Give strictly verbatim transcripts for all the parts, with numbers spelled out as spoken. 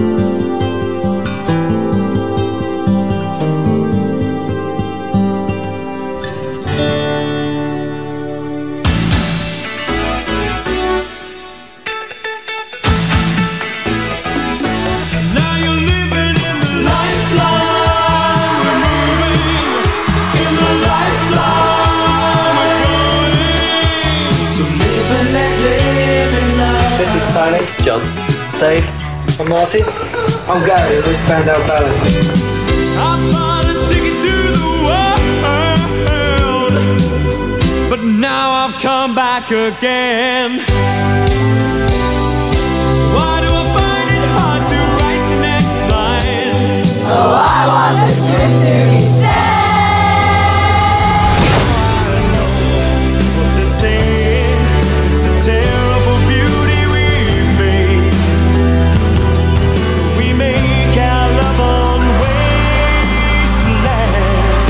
John, Dave, I'm Marty. I'm Gary, of this Spandau Ballet. I bought a ticket to the world, but now I've come back again. Why do I find it hard to write the next line? Oh, I want the truth to be said. I know what they're saying. It's a terrible beauty we've made. So we make our love on wasteland.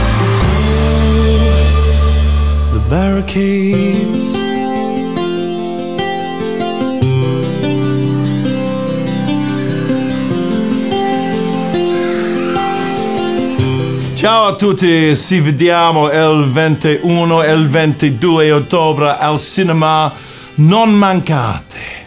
To the barricades. Ciao a tutti, ci vediamo il ventuno e il ventidue ottobre al cinema, non mancate.